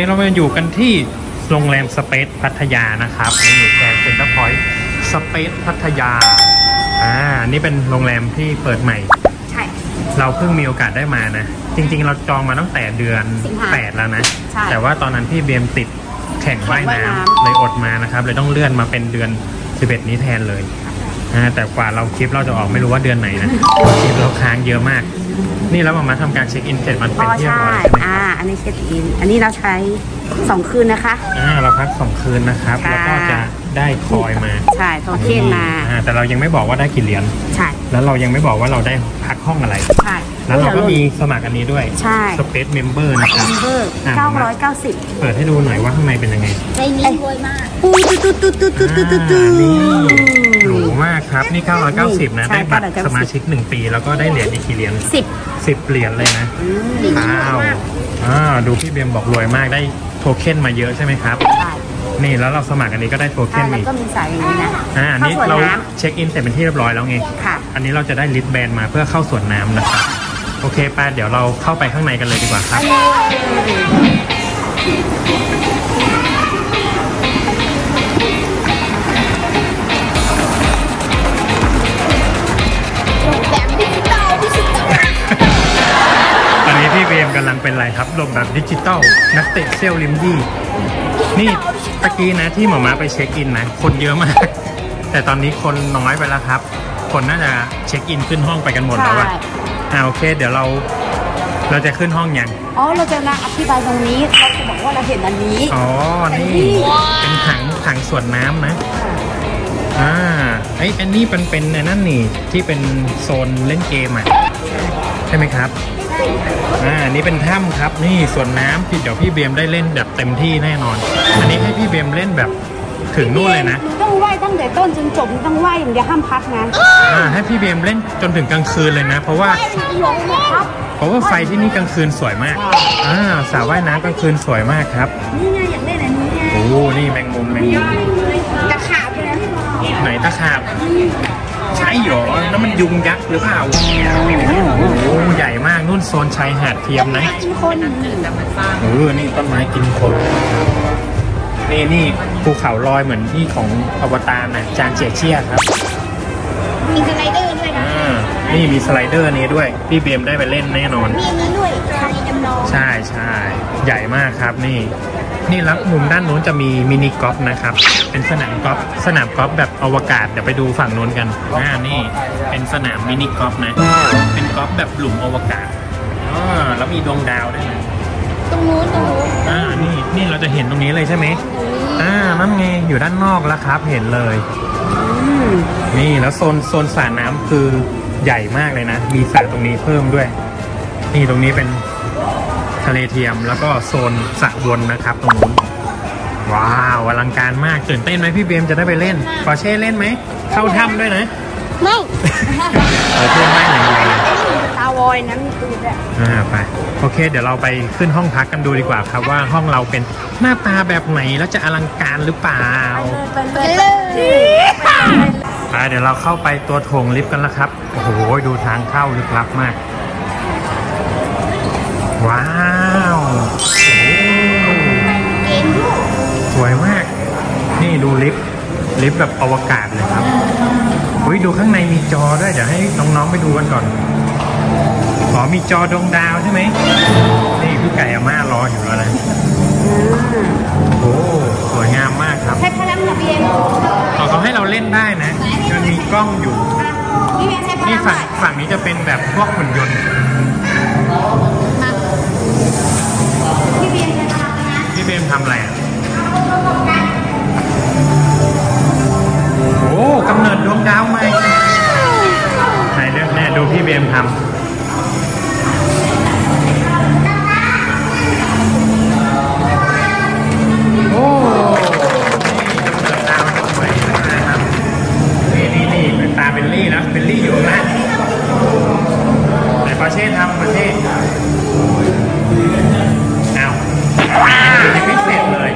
นี้เรามาอยู่กันที่โรงแรมสเปซพัทยานะครับนี่แกรนด์เซ็นเตอร์พอยต์สเปซพัทยานี่เป็นโรงแรมที่เปิดใหม่ใช่เราเพิ่งมีโอกาสได้มานะจริงๆเราจองมาตั้งแต่เดือน8แล้วนะแต่ว่าตอนนั้นพี่เบียมติดแข่งว่ายน้ำเลยอดมานะครับเลยต้องเลื่อนมาเป็นเดือน11นี้แทนเลยแต่กว่าคลิปเราจะออกไม่รู้ว่าเดือนไหนนะคลิปเราค้างเยอะมากนี่แล้วมาทำการเช็คอินเสร็จมันเป็นที่เรียบร้อยใช่ไหมอันนี้เช็คอินอันนี้เราใช้2 คืนนะคะเราพัก2 คืนนะครับแล้วก็จะได้คอยมาใช่โทเค็นมาแต่เรายังไม่บอกว่าได้กี่เหรียญใช่แล้วเรายังไม่บอกว่าเราได้พักห้องอะไรใช่แล้วเราก็มีสมัครอันนี้ด้วยใช่สเปซเมมเบอร์นะครับ 990 เปิดให้ดูหน่อยว่าข้างในเป็นยังไงในนี้รวยมากนี่หรูมากครับนี่990นะได้บัตรสมาชิก1 ปีแล้วก็ได้เหรียญอีกกี่เหรียญ10เหรียญเลยนะดูพี่เบียมบอกรวยมากได้โทเค็นมาเยอะใช่ไหมครับนี่แล้วเราสมัครอันนี้ก็ได้โทเค็นแล้วก็มีสายอย่างนี้นะอันนี้เราเช็คอินเสร็จเป็นที่เรียบร้อยแล้วไงอันนี้เราจะได้ลิสต์แบนมาเพื่อเข้าสวนน้ำนะครับโอเคป้าเดี๋ยวเราเข้าไปข้างในกันเลยดีกว่าครับตอนนี้พี่เบมกำลังเป็นอะไรครับลมแบบดิจิตอลนักเตะเซลลิมยี่นี่ตะกี้นะที่หมอม้าไปเช็คอินนะคนเยอะมากแต่ตอนนี้คนน้อยไปแล้วครับคนน่าจะเช็คอินขึ้นห้องไปกันหมดแล้วโอเคเดี๋ยวเราจะขึ้นห้องยังเราจะอธิบายตรงนี้เขาจะบอกว่าเราเห็นอันนี้นี่เป็นถังส่วนน้ำนะอันนี้เป็นในนั่นนี่ที่เป็นโซนเล่นเกมใช่ไหมครับอันนี้เป็นถ้ำครับนี่ส่วนน้ำเดี๋ยวพี่เบียมได้เล่นแบบเต็มที่แน่นอนอันนี้ให้พี่เบียมเล่นแบบถึงนู่นเลยนะต้องว่ายตั้งแต่ต้นจนจบต้องว่ายอย่างเดียวห้ามพักนะให้พี่เบียมเล่นจนถึงกลางคืนเลยนะเพราะว่าไฟที่นี่กลางคืนสวยมากสระว่ายน้ำกลางคืนสวยมากครับนี่ไงอยากเล่นอันนี้ไงนี่แมงมุมตะขาบเลยไหนตะขาบใช่หรอแล้วมันยุงยักษ์หรือเปล่าใหญ่มากนู่นโซนชายหาดเทียมนะกินคนนี่ต้นไม้กินคนนี่ภูเขาลอยเหมือนที่ของอวตารนะจางเจียเชี่ยครับมีสไลเดอร์ด้วยนะนี่มีสไลเดอร์นี้ด้วยพี่เบมได้ไปเล่นแน่นอนมีนี้ด้วยทะเลจำลองใช่ใหญ่มากครับนี่แล้วมุมด้านนู้นจะมีมินิกอล์ฟนะครับเป็นสนามกอล์ฟแบบอวกาศเดี๋ยวไปดูฝั่งนู้นกันนี่เป็นสนามมินิกอล์ฟนะเป็นกอล์ฟแบบหลุมอวกาศแล้วมีดวงดาวด้วยนะตรงนู้นนี่เราจะเห็นตรงนี้เลยใช่ไหมนั่นไงอยู่ด้านนอกแล้วครับเห็นเลยนี่แล้วโซนสระน้ำคือใหญ่มากเลยนะมีสระตรงนี้เพิ่มด้วยนี่ตรงนี้เป็นทะเลเทียมแล้วก็โซนสระวนนะครับตรงนู้นว้าวอลังการมากตื่นเต้นไหมพี่เบมจะได้ไปเล่นปอร์เช่เล่นไหมเข้าถ้ำด้วยนะไม่เพื่อนไม่อย่างไรตาวอยนั้นคือแบบไปโอเคเดี๋ยวเราไปขึ้นห้องพักกันดูดีกว่าครับว่าห้องเราเป็นหน้าตาแบบไหนแล้วจะอลังการหรือเปล่าเดี๋ยวเราเข้าไปตัวโถงลิฟต์กันแล้วครับโอ้โหดูทางเข้าลึกลับมากว้าวสวยมากนี่ดูลิฟต์แบบอวกาศเลยครับดูข้างในมีจอด้วยเดี๋ยวให้น้องๆไปดูกันก่อนมีจอดวงดาวใช่ไหมนี่พี่ไก่อาม่ารออยู่แล้วนะสวยงามมากครับใช้พลังระเบียงเขาให้เราเล่นได้นะมันมีกล้องอยู่นี่ฝั่งนี้จะเป็นแบบพวกหุ่นยนต์พี่เบมทำอะไรกำเนิดดวงดาวใหม่ไหนเรื่องแน่ดูพี่เบมทำเป็นตาเบลลี่นะเบลลี่อยู่นะไหนปอร์เช่ทำปอร์เช่ยังไม่เสร็จเลย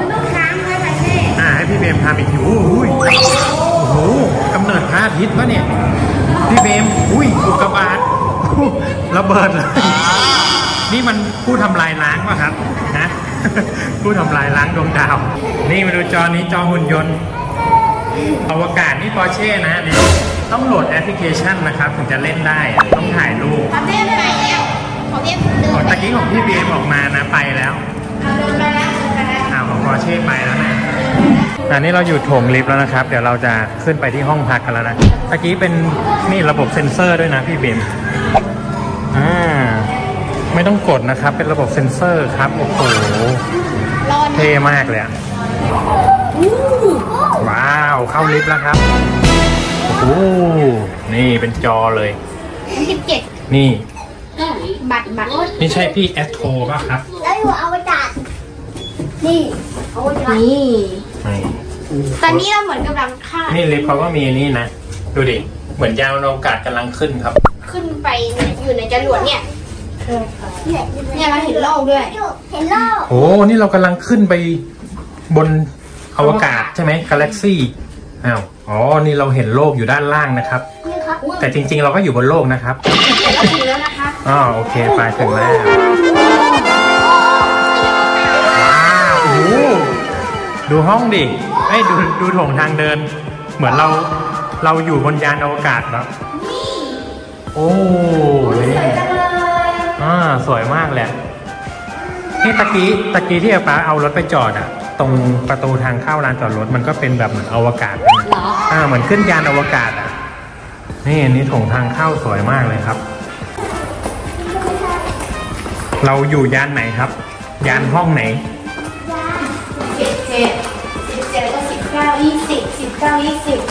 ให้พี่เบมทำอีกทีโอ้โหกำเนิดพระอาทิตย์ปะเนี่ยพี่เบมอุกกาบาตระเบิดเลยนี่มันผู้ทำลายล้างป่ะครับนะผู้ทำลายล้างดวงดาวนี่มาดูจอนี้จอหุ่นยนต์อวกาศนี่ปอร์เช่นะเนี่ยต้องโหลดแอปพลิเคชันนะครับถึงจะเล่นได้ต้องถ่ายรูปขอเรียกไปแล้วขอเรียกเดินตะกี้ของพี่เบียมออกมานะไปแล้วเดินไปแล้วเดินไปแล้วของปอร์เช่ไปแล้วนะอันนี้เราอยู่โถงลิฟต์แล้วนะครับเดี๋ยวเราจะขึ้นไปที่ห้องพักกันแล้วนะตะกี้เป็นนี่ระบบเซ็นเซอร์ด้วยนะพี่เบียมไม่ต้องกดนะครับเป็นระบบเซ็นเซอร์ครับโอ้โหเท่มากเลยอะว้าวเข้าลิฟต์แล้วครับโอ้นี่เป็นจอเลย 17 นี่บัตรนี่ใช่พี่แอสโทรป่ะครับแล้วอยู่อวกาศนี่อวกาศนี่นี่ตอนนี้เราเหมือนกำลังข้ามนี่ลิฟต์เขาก็มีนี่นะดูดิเหมือนยานอวกาศกำลังขึ้นครับขึ้นไปอยู่ในจรวดเนี่ยเนี่ยเราเห็นโลกด้วยเห็นโลกโอ้นี่เรากำลังขึ้นไปบนอวกาศใช่ไหมกาแล็กซี่อ้าวอ๋อนี่เราเห็นโลกอยู่ด้านล่างนะครับนี่ครับแต่จริงๆเราก็อยู่บนโลกนะครับเราถึงแล้วนะคะอ๋อโอเคไปถึงแล้วว้าวโอ้ดูห้องดิเอ้ยดูโถงทางเดิน เหมือนเราอยู่บนยานอวกาศแล้วโอ้นี่สวยมากเลยนี่ตะกี้ที่ป้าเอารถไปจอดอะตรงประตูทางเข้าลานจอดรถมันก็เป็นแบบเหมือนอวกาศนะเหมือนขึ้นยานอวกาศอะนี่โถงทางเข้าสวยมากเลยครับ เราอยู่ยานไหนครับ ยานห้องไหน 17แล้วก็19 20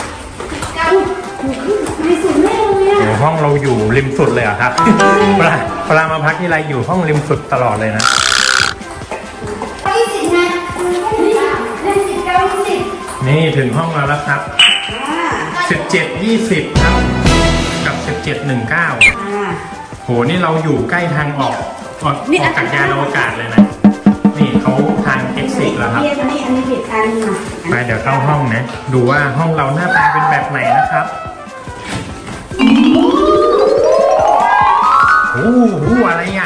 ไม่สุดแน่เลยอ่ะห้องเราอยู่ริมสุดเลยเหรอครับเวลามาพักที่ไรอยู่ห้องริมสุดตลอดเลยนะ 20นะ19 นี่ถึงห้องเราแล้วครับ17-20ครับกับ17-19โหนี่เราอยู่ใกล้ทางออกจากยานอวกาศเลยนะนี่เขาทาง exit แล้วครับไปเดี๋ยวเข้าห้องนะดูว่าห้องเราหน้าตาเป็นแบบไหนนะครับโอ้โหอะไรอ่ะ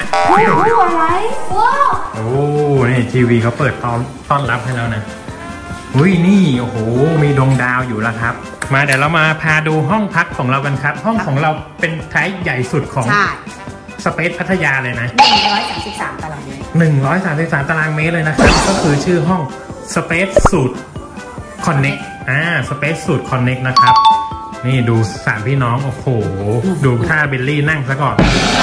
โอ้นี่ทีวีเขาเปิดต้อนรับให้แล้วนะอุ้ยนี่โอ้โหมีดวงดาวอยู่แล้วครับมาเดี๋ยวเรามาพาดูห้องพักของเรากันครับห้องของเราเป็นไซส์ใหญ่สุดของสเปซพัทยาเลยนะ 133 ตารางเมตร 133 ตารางเมตรเลยนะครับก็คือชื่อห้อง Space Suite Connect Space Suite Connect นะครับนี่ดู3พี่น้องโอ้โหดูท่าเบลลี่นั่งซะก่อน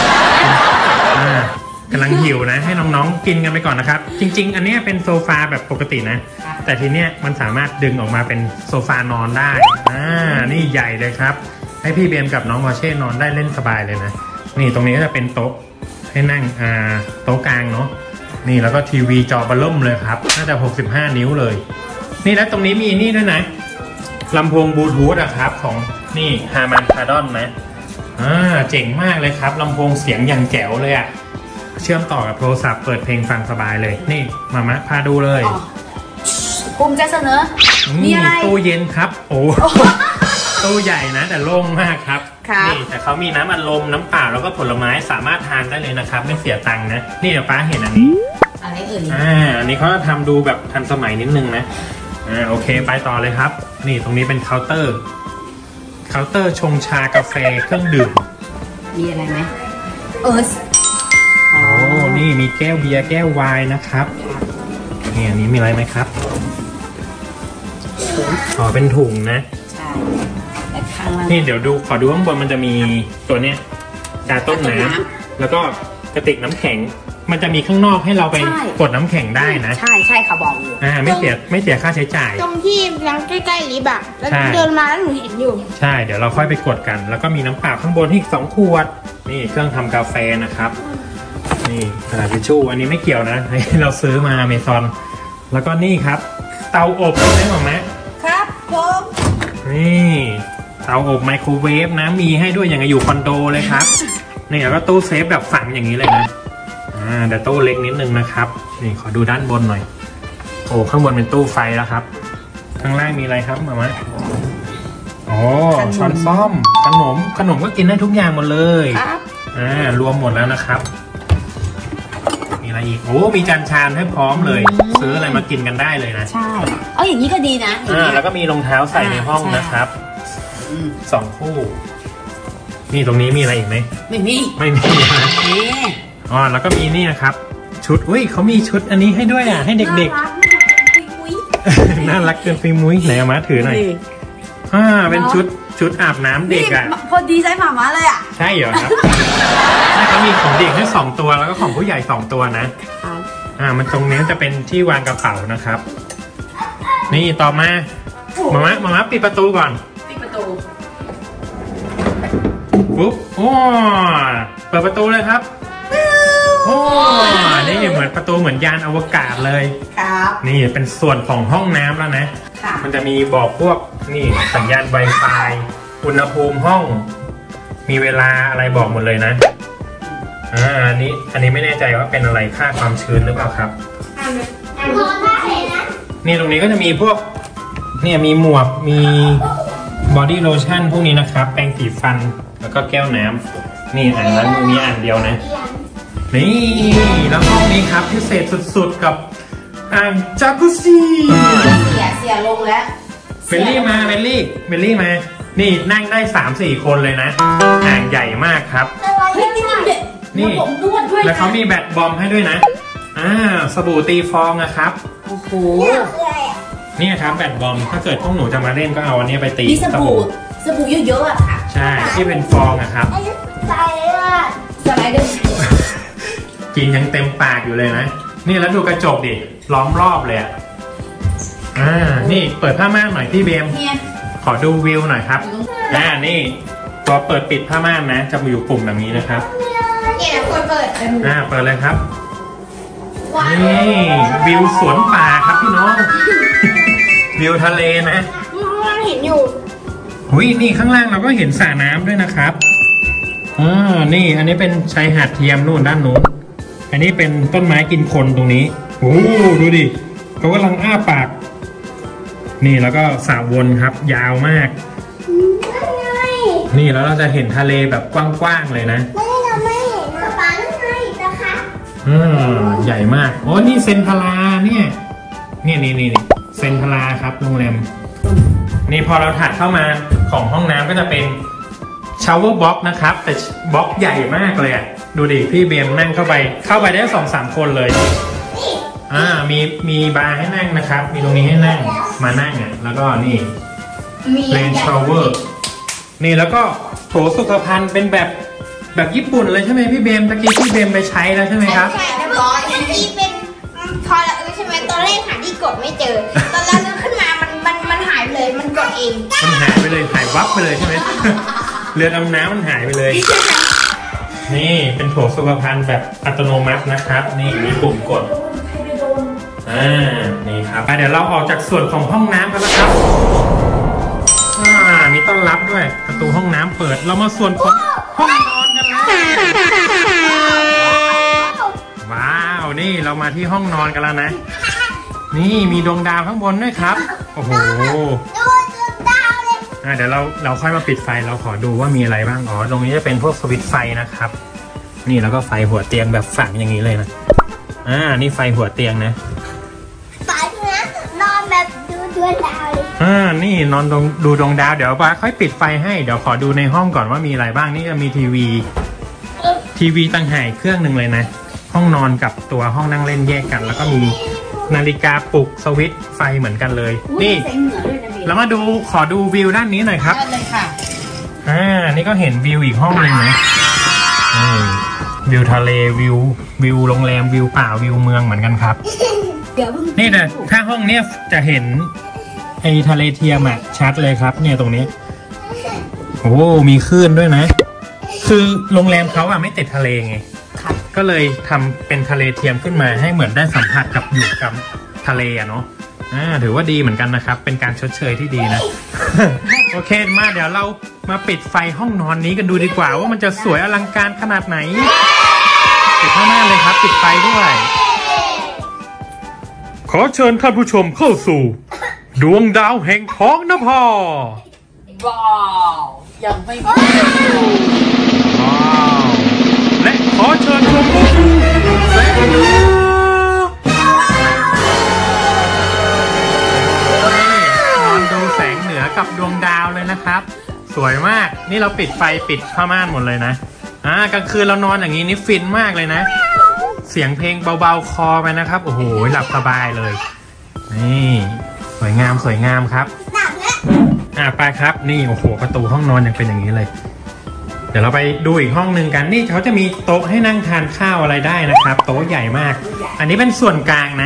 กำลังหิวนะให้น้องๆกินกันไปก่อนนะครับจริงๆอันนี้เป็นโซฟาแบบปกตินะแต่ทีเนี้ยมันสามารถดึงออกมาเป็นโซฟานอนได้นี่ใหญ่เลยครับให้พี่เบียมกับน้องมอเช่นอนได้เล่นสบายเลยนะนี่ตรงนี้ก็จะเป็นโต๊ะให้นั่งโต๊ะกลางเนาะนี่แล้วก็ทีวีจอเบลิ่มเลยครับน่าจะ65 นิ้วเลยนี่แล้วตรงนี้มีนี่ด้วยนะลำโพงบลูทูธครับของนี่ฮามันคาร์ดอนนะเจ๋งมากเลยครับลำโพงเสียงอย่างแจ๋วเลยอะเชื่อมต่อกับโทรศัพท์เปิดเพลงฟังสบายเลยนี่มะพาดูเลยภูมิใจเสนอมีอะไรตู้เย็นครับโอ้ตู้ใหญ่นะแต่โล่งมากครับนี่แต่เขามีน้ำอัดลมน้ำเปล่าแล้วก็ผลไม้สามารถทานได้เลยนะครับไม่เสียตังค์นะนี่เดี๋ยวป้าเห็นอันนี้อะไรเอ่ยอันนี้เขาทำดูแบบทันสมัยนิดนึงนะโอเคไปต่อเลยครับนี่ตรงนี้เป็นเคาน์เตอร์ชงชากาแฟเครื่องดื่มมีอะไรไหมโอ้นี่มีแก้วเบียร์แก้วไวน์นะครับนี่อันนี้มีอะไรไหมครับเป็นถุงนะใช่แต่ข้างล่างนี่เดี๋ยวขอดูข้างบนมันจะมีตัวเนี้ยกาต้นน้ำแล้วก็กระติกน้ำแข็งมันจะมีข้างนอกให้เราไปกดน้ำแข็งได้นะใช่ค่ะบอกอยู่ไม่เสียค่าใช้จ่ายตรงที่ยังใกล้ๆลิฟต์แล้วเดินมาแล้วหนูเห็นอยู่ใช่เดี๋ยวเราค่อยไปกดกันแล้วก็มีน้ำเปล่าข้างบนที่2 ขวดนี่เครื่องทำกาแฟนะครับนี่กระดาษทิชชู่อันนี้ไม่เกี่ยวนะเราซื้อมาอเมซอนแล้วก็นี่ครับเตาอบใช่ไหมครับผมนี่เตาอบไมโครเวฟนะมีให้ด้วยอย่างอยู่คอนโดเลยครับนี่แล้วก็ตู้เซฟแบบฝังอย่างนี้เลยนะแต่ตู้เล็กนิดนึงนะครับนี่ขอดูด้านบนหน่อยโอ้ข้างบนเป็นตู้ไฟแล้วครับข้างล่างมีอะไรครับมาไหมช้อนซ่อมขนมก็กินได้ทุกอย่างหมดเลยรวมหมดแล้วนะครับมีอะไรอีกโอ้มีจานชามให้พร้อมเลยซื้ออะไรมากินกันได้เลยนะใช่อย่างนี้ก็ดีนะแล้วก็มีรองเท้าใส่ในห้องนะครับ2 คู่นี่ตรงนี้มีอะไรอีกไหมไม่มีนะแล้วก็มีนี่นะครับชุดเขามีชุดอันนี้ให้ด้วยให้เด็กๆน่ารักเกินไปมุ้ยไหนเอามาถือหน่อยเป็นชุดอาบน้ำเด็กพอดีใช้หมาเลยใช่เหรอครับเขามีของเด็กให้2 ตัวแล้วก็ของผู้ใหญ่2 ตัวนะมันตรงนี้จะเป็นที่วางกระเป๋านะครับนี่ต่อมามาปิดประตูก่อนปิดประตูปุ๊บเปิดประตูเลยครับนี่เหมือนประตูเหมือนยานอวกาศเลยครับนี่เป็นส่วนของห้องน้ำแล้วนะมันจะมีบอกพวกนี่สัญญาณ Wi-Fi อุณหภูมิห้องมีเวลาอะไรบอกหมดเลยนะอันนี้ไม่แน่ใจว่าเป็นอะไรค่าความชื้นหรือเปล่าครับนี่ตรงนี้ก็จะมีพวกมีหมวกมีบอดี้โลชั่นพวกนี้นะครับแปรงสีฟันแล้วก็แก้วน้ำนี่อันนั้นมีอันเดียวนะนี่แล้วห้องนี้ครับพิเศษสุดๆกับอ่างจากุซี่เสียลงแล้วเบลลี่มานี่นั่งได้ 3-4 คนเลยนะอ่างใหญ่มากครับนี่แล้วเขามีแบตบอมให้ด้วยนะสบู่ตีฟองนะครับโอ้โหนี่ครับแบตบอมถ้าเกิดพวกหนูจะมาเล่นก็เอาอันนี้ไปตีสบู่เยอะๆค่ะใช่ที่เป็นฟองครับสไลเดอร์กินยังเต็มปากอยู่เลยนะนี่แล้วดูกระจกดิล้อมรอบเลยนี่เปิดผ้าม่านหน่อยพี่เบมขอดูวิวหน่อยครับนี่พอเปิดปิดผ้าม่านนะจะมีอยู่ปุ่มแบบนี้นะครับเปิดเปิดเลยครับนี่วิวสวนป่าครับพี่น้องวิวทะเลนะเห็นอยู่นี่ข้างล่างเราก็เห็นสระน้ำด้วยนะครับนี่อันนี้เป็นชายหาดเทียมนู่นด้านนู้นอันนี้เป็นต้นไม้กินคนตรงนี้ดูดิเขากำลังอ้าปากนี่แล้วก็สระวนครับยาวมากนี่แล้วเราจะเห็นทะเลแบบกว้างๆเลยนะไม่เห็นนะป้านั่นไงนะคะใหญ่มากนี่เซนทราเนี่ยนี่เซนทราครับโรงแรมนี่พอเราถัดเข้ามาของห้องน้ำก็จะเป็นชาวเวอร์บ็อกนะครับแต่บ็อกใหญ่มากเลยดูดิพี่เบมนั่งเข้าไปได้ 2-3 คนเลยมีบาร์ให้นั่งนะครับมีตรงนี้ให้นั่งมานั่งแล้วก็นี่เลนชาวเวอร์นี่แล้วก็โถสุขภัณฑ์เป็นแบบญี่ปุ่นเลยใช่ไหมพี่เบมตะกี้พี่เบมไปใช้แล้วใช่ไหมครับใช่เรียบร้อยตะกี้เป็นพอละใช่ไหมตอนแรกหาที่กดไม่เจอตอนแรกนึกขึ้นมามันหายไปเลยมันกดเองมันหายไปเลยหายวับไปเลยใช่ไหมเรือดำน้ำมันหายไปเลยนี่เป็นโถสุขภัณฑ์แบบอัตโนมัตินะครับนี่มีปุ่มกดนี่ครับเดี๋ยวเราออกจากส่วนของห้องน้ำกันแล้วครับมีต้อนรับด้วยประตูห้องน้ำเปิดเรามาส่วนของห้องนอนกันแล้วว้าวนี่เรามาที่ห้องนอนกันแล้วนะนี่มีดวงดาวข้างบนด้วยครับโอ้โหเดี๋ยวเราค่อยมาปิดไฟเราขอดูว่ามีอะไรบ้างตรงนี้จะเป็นพวกสวิตช์ไฟนะครับนี่แล้วก็ไฟหัวเตียงแบบฝังอย่างนี้เลยนะนี่ไฟหัวเตียงนะนอนแบบดูดวงดาวนี่นอนดูดวงดาวเดี๋ยวป้าค่อยปิดไฟให้เดี๋ยวขอดูในห้องก่อนว่ามีอะไรบ้างนี่จะมีทีวีตั้งหากเครื่องหนึ่งเลยนะห้องนอนกับตัวห้องนั่งเล่นแยกกันแล้วก็มีนาฬิกาปลุกสวิตช์ไฟเหมือนกันเลยนี่แล้วมาขอดูวิวด้านนี้หน่อยครับเลยค่ะนี่ก็เห็นวิวอีกห้องนึงนะวิวทะเลวิวโรงแรมวิวป่าวิวเมืองเหมือนกันครับนี่นะถ้าห้องเนี้ยจะเห็นไอ้ทะเลเทียมชัดเลยครับเนี่ยตรงนี้มีคลื่นด้วยนะคือโรงแรมเขาไม่ติดทะเลไงก็เลยทำเป็นทะเลเทียมขึ้นมาให้เหมือนได้สัมผัสกับอยู่กับทะเลเนาะถือว่าดีเหมือนกันนะครับเป็นการชดเชยที่ดีนะ โอเคมาเดี๋ยวเรามาปิดไฟห้องนอนนี้กันดูดีกว่าว่ามันจะสวยอลังการขนาดไหนปิดข้างหน้าเลยครับปิดไฟด้วยขอเชิญท่านผู้ชมเข้าสู่ดวงดาวแห่งท้องนภาว้าวยังไม่ว้าวและขอเชิญชมผู้แสงกับดวงดาวเลยนะครับสวยมากนี่เราปิดไฟปิดผ้าม่านหมดเลยนะกลางคืนเรานอนอย่างนี้นี่ฟินมากเลยนะเสียงเพลงเบาๆคอไปนะครับโอ้โหหลับสบายเลยนี่สวยงามสวยงามครับไปครับนี่โอ้โหประตูห้องนอนยังเป็นอย่างนี้เลยเดี๋ยวเราไปดูอีกห้องหนึ่งกันนี่เขาจะมีโต๊ะให้นั่งทานข้าวอะไรได้นะครับโต๊ะใหญ่มากอันนี้เป็นส่วนกลางนะ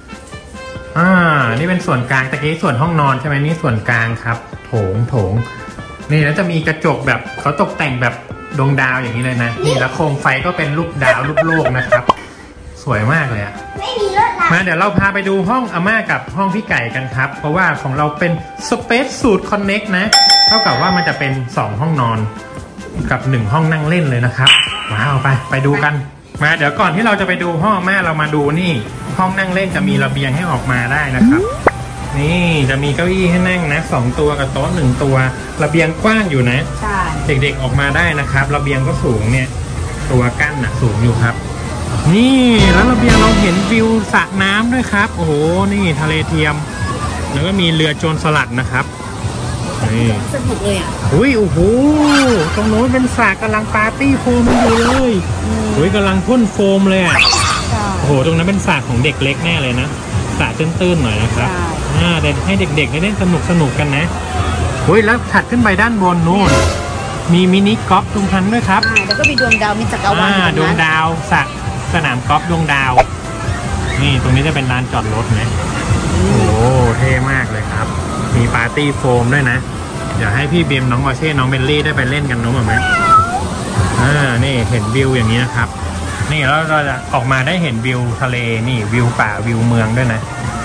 นี่เป็นส่วนกลางตะกี้ส่วนห้องนอนใช่ไหมนี่ส่วนกลางครับโถงนี่แล้วจะมีกระจกแบบเขาตกแต่งแบบดวงดาวอย่างนี้เลยนะนี่แล้วโคมไฟก็เป็นรูปดาวรูปโลกนะครับสวยมากเลยไม่มีรถมาเดี๋ยวเราพาไปดูห้องอาม่ากับห้องพี่ไก่กันครับเพราะว่าของเราเป็น Space Suite Connect นะเท่ากับว่ามันจะเป็น2ห้องนอนกับ1ห้องนั่งเล่นเลยนะครับว้าวไปดูกันมาเดี๋ยวก่อนที่เราจะไปดูห้องอาม่าเรามาดูนี่ห้องนั่งเล่นจะมีระเบียงให้ออกมาได้นะครับนี่จะมีเก้าอี้ให้นั่งนะ2ตัวกับโต๊ะ1ตัวระเบียงกว้างอยู่นะใช่เด็กๆออกมาได้นะครับระเบียงก็สูงเนี่ยตัวกั้นสูงอยู่ครับนี่แล้วระเบียงเราเห็นวิวสระน้ำด้วยครับโอ้โหนี่ทะเลเทียมแล้วก็มีเรือโจรสลัดนะครับนี่สนุกเลยอุ้ยโอ้โหตรงโน้นเป็นสระกำลังปาร์ตี้โฟมอยู่เลยอุ้ยกำลังพ่นโฟมเลยโอ้โหตรงนั้นเป็นสระของเด็กเล็กแน่เลยนะสระตื้นๆหน่อยนะครับเด็กให้เด็กๆได้เล่นสนุกกันนะอุ้ยแล้วถัดขึ้นไปด้านบนนู้นมีมินิกอล์ฟตรงนั้นด้วยครับแล้วก็มีดวงดาวมีจักรวาลดวงดาวสนามกอล์ฟดวงดาวนี่ตรงนี้จะเป็นลานจอดรถนะโอ้เท่มากเลยครับมีปาร์ตี้โฟมด้วยนะเดี๋ยวให้พี่เบมน้องวอเช่น้องเบลลี่ได้ไปเล่นกันนู้นไหมนี่เห็นวิวอย่างนี้นะครับนี่แล้วเราจะออกมาได้เห็นวิวทะเลนี่วิวป่าวิวเมืองด้วยนะ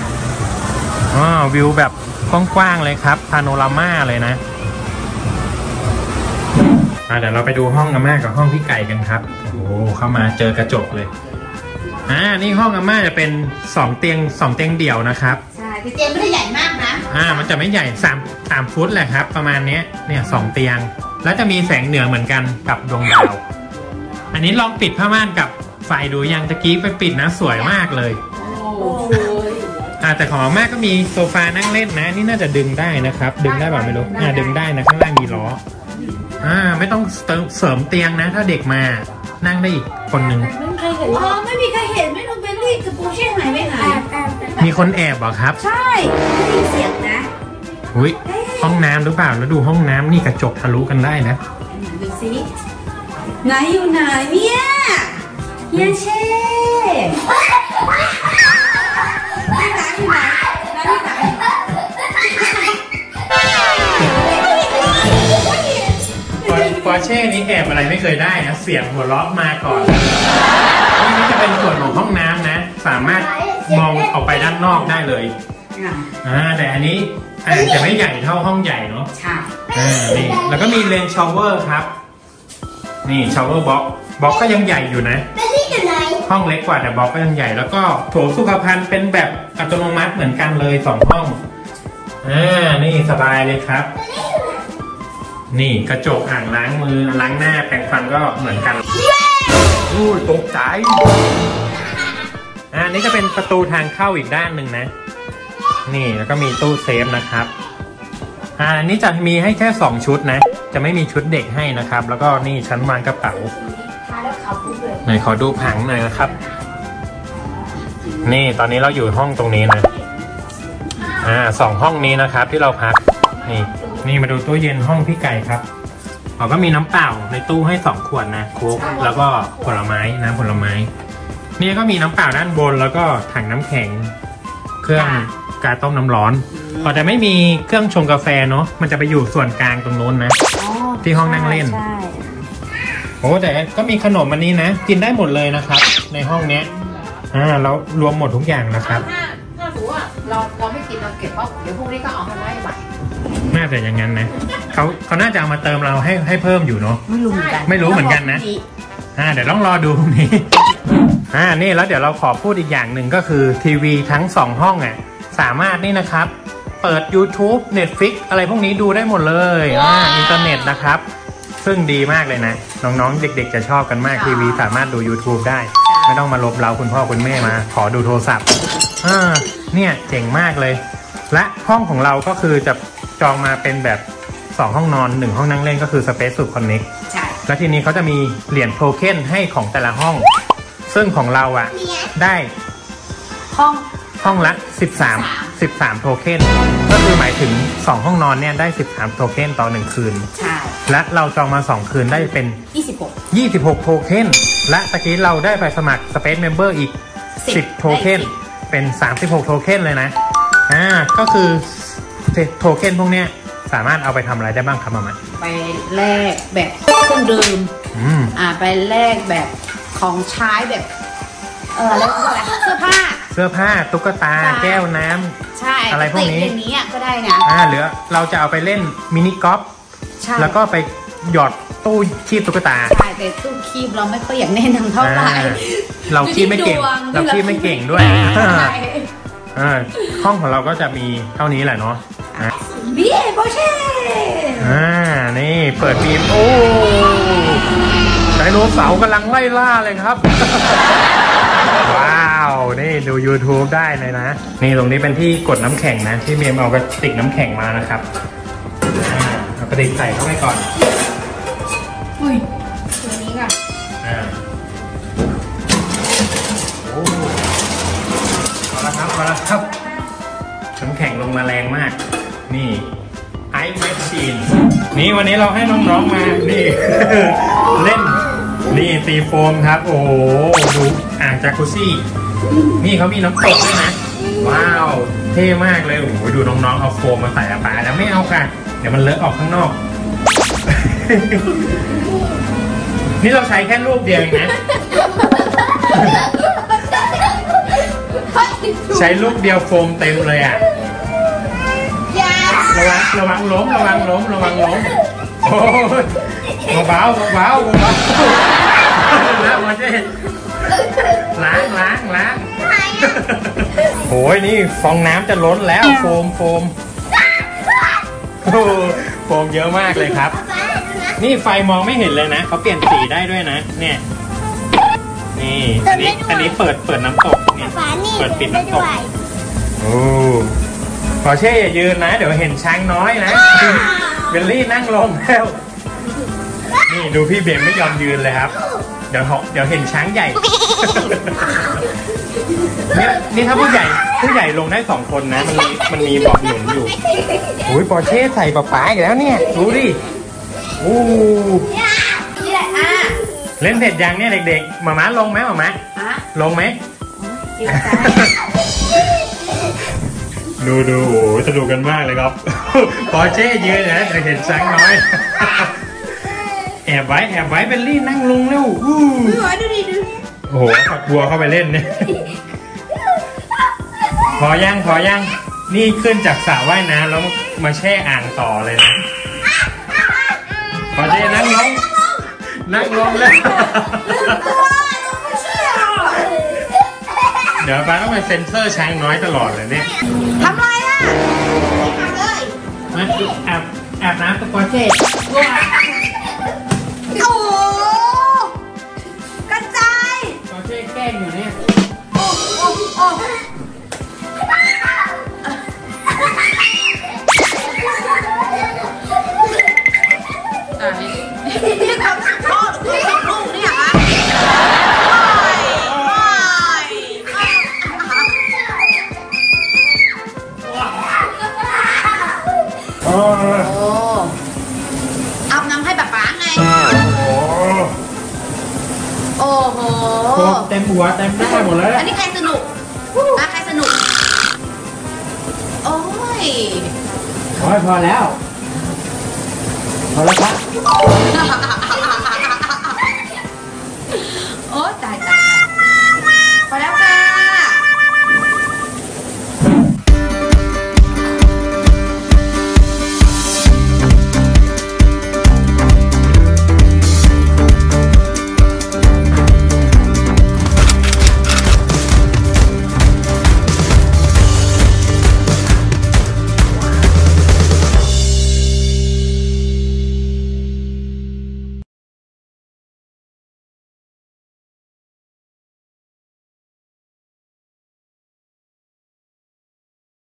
วิวแบบกว้างๆเลยครับพาโนรามาเลยนะเดี๋ยวเราไปดูห้องอาม่ากับห้องพี่ไก่กันครับโอ้เข้ามาเจอกระจกเลยนี่ห้องอาม่าจะเป็น2เตียงเดี่ยวนะครับใช่คือเตียงไม่ได้ใหญ่มากนะมันจะไม่ใหญ่3 ฟุตแหละครับประมาณนี้เนี่ย2เตียงแล้วจะมีแสงเหนือเหมือนกันกับดวงดาวอันนี้ลองปิดผ้าม่านกับไฟดูยังตะกี้ไปปิดนะสวยมากเลยแต่ของอาม่าก็มีโซฟานั่งเล่นนะนี่น่าจะดึงได้นะครับดึงได้แบบไม่รู้ดึงได้นะข้างล่างมีล้อไม่ต้องเสริมเตียงนะถ้าเด็กมานั่งได้อีกคนนึงไม่มีใครเห็นไม่มีใครเห็นไม่รู้เบลลี่กับปูเช่หายไม่หายมีคนแอบเหรอครับใช่ได้ยินเสียงนะอุ้ยห้องน้ำหรือเปล่าแล้วดูห้องน้ำนี่กระจกทะลุกันได้นะดูสิไหนอยู่ไหนเนี่ยเฮียเช่ปอร์เช่นี้แอบอะไรไม่เคยได้นะเสียงหัวเราะมาก่อนนี่จะเป็นส่วนของห้องน้ำนะสามารถมองออกไปด้านนอกได้เลยแต่อันนี้จะไม่ใหญ่เท่าห้องใหญ่เนาะใช่นี่แล้วก็มีเลนชาวเวอร์ครับนี่ชาวเวอร์บ็อกก็ยังใหญ่อยู่นะห้องเล็กกว่าแต่บ็อกก็ยังใหญ่แล้วก็โถสุขภัณฑ์เป็นแบบอัตโนมัติเหมือนกันเลย2ห้องนี่สบายเลยครับนี่กระจกอ่างล้างมือล้างหน้าแปรงฟันก็เหมือนกันตกใจนี่จะเป็นประตูทางเข้าอีกด้านหนึ่งนะนี่แล้วก็มีตู้เซฟนะครับอันนี้จะมีให้แค่2ชุดนะจะไม่มีชุดเด็กให้นะครับแล้วก็นี่ชั้นวางกระเป๋าไหนขอดูผังหน่อยนะครับนี่ตอนนี้เราอยู่ห้องตรงนี้นะ2ห้องนี้นะครับที่เราพักนี่มาดูตู้เย็นห้องพี่ไก่ครับเขาก็มีน้ำเปล่าในตู้ให้2 ขวดนะโค้กแล้วก็ผลไม้น้ำผลไม้นี่ก็มีน้ำเปล่าด้านบนแล้วก็ถังน้ำแข็งเครื่องกาต้มน้ำร้อนแต่ไม่มีเครื่องชงกาแฟเนาะมันจะไปอยู่ส่วนกลางตรงโน้นนะที่ห้องนั่งเล่นแต่ก็มีขนมอันนี้นะกินได้หมดเลยนะครับในห้องเนี้ยเรารวมหมดทุกอย่างนะครับถ้าถือว่าเราไม่กินเราเก็บเพราะเดี๋ยวพรุ่งนี้ก็เอามาไว้บ่ายน่าจะอย่างนั้นนะเขาน่าจะเอามาเติมเราให้เพิ่มอยู่เนาะไม่รู้เหมือนกันนะเดี๋ยวต้องรอดูพรุ่งนี้นี่แล้วเดี๋ยวเราขอพูดอีกอย่างหนึ่งก็คือทีวีทั้ง2ห้องสามารถนี่นะครับเปิด YouTube Netflix อะไรพวกนี้ดูได้หมดเลยอินเทอร์เน็ตนะครับซึ่งดีมากเลยนะน้องๆเด็กๆจะชอบกันมากทีวีสามารถดู YouTube ได้ไม่ต้องมาลบเราคุณพ่อคุณแม่มาขอดูโทรศัพท์เนี่ยเจ๋งมากเลยและห้องของเราก็คือจะจองมาเป็นแบบ2ห้องนอน1ห้องนั่งเล่นก็คือ Space Suite Connect ใช่แล้วทีนี้เขาจะมีเหรียญโทเค็นให้ของแต่ละห้อง ซึ่งของเราอะได้ห้องละ13โทเค็นก็คือหมายถึง2ห้องนอนเนี่ยได้13โทเค็นต่อ1คืนใช่และเราจองมา2คืนได้เป็น 26 โทเค็นและตะกี้เราได้ไปสมัคร Space Member อีก10โทเค็นเป็น36โทเค็นเลยนะก็คือโทเค็นพวกเนี้ยสามารถเอาไปทำอะไรได้บ้างครับมาไปแลกแบบเครื่องดื่มไปแลกแบบของใช้แบบแล้วก็อะไรเสื้อผ้าตุ๊กตาแก้วน้ำใช่อะไรพวกนี้อย่างนี้ก็ได้นะหรือเราจะเอาไปเล่นมินิกอล์ฟแล้วก็ไปหยอดตู้คีบตุ๊กตาใช่แต่ตู้คีบเราไม่ค่อยอยากแนะนำเท่าไหร่เราคีบไม่เก่งด้วยห้องของเราก็จะมีเท่านี้แหละเนาะบีเอโปเช่นี่เปิดบีมโอ้ไดโนเสาร์กำลังไล่ล่าเลยครับ ว้าวนี่ดู YouTube ได้เลยนะนี่ตรงนี้เป็นที่กดน้ำแข็งนะที่เมมเอากระติกน้ำแข็งมานะครับเอากระติกใส่เข้าไปก่อนตัวนี้ก่อนโอ้มาแล้วครับน้ำแข็งลงมาแรงมากนี่ไอซ์แมชชีนนี่วันนี้เราให้น้องๆมานี่ เล่นนี่ตีโฟมครับโอ้โหดูอ่างจากุซี่นี่เขามีน้ำตกด้วยนะว้าวเท่มากเลยโอ้โหดูน้องๆเอาโฟมมาใส่ปลาแล้วไม่เอาค่ะเดี๋ยวมันเลอะออกข้างนอก นี่เราใช้แค่ลูกเดียวเองนะ ใช้ลูกเดียวโฟมเต็มเลยอ่ะระวังล้มโอ้ยเบาแล้วมันจะล้างโอ้ยนี่ฟองน้ำจะล้นแล้วโฟมโฟมเยอะมากเลยครับนี่ไฟมองไม่เห็นเลยนะเขาเปลี่ยนสีได้ด้วยนะเนี่ยนี่อันนี้เปิดน้ำตกเนี่ยเปิดปิดน้ำตกโอ้ขอเช่อย่ายืนนะเดี๋ยวเห็นช้างน้อยนะเบลลี่นั่งลงแล้วนี่ดูพี่เบมไม่ยอมยืนเลยครับเดี๋ยวเห็นช้างใหญ่นี่ถ้าผู้ใหญ่ลงได้2คนนะมันมีเบาะหนุนอยู่โอ้ยปอร์เช่ใส่ป๋าอีกแล้วเนี่ยดูดิโอ้นี่แหละเล่นเสร็จยังเนี่ยเด็กๆมาม้าลงไหมมาม้าลงไหมดูโอ้สนุกกันมากเลยครับปอร์เช่ยืนนะเห็นช้างน้อยแอบไว้เบลลี่นั่งลงเร็วดูโอ้โหขับบัวเข้าไปเล่นเนี่ยพอยังนี่ขึ้นจากสระว่ายน้ำแล้วมาแช่อ่างต่อเลยนะพอเช่นั่งลงแล้วเดี๋ยวป้าต้องไปเซ็นเซอร์ช้างน้อยตลอดเลยเนี่ยทำไรอ่ะทำเลยมาแอบน้ำกับปอเช่โอ้กระจายปอเช่แกล้งอยู่เนี่ยโอ้นี่ทำพ่อหรือทำลูกเนี่ยคะอาบน้ำให้ป๊าป๊าไงโอ้โหเต็มหัวเต็มหน้าหมดเลยอันนี้ใครสนุกใครสนุกโอ้ยพอแล้วครับโอ้ต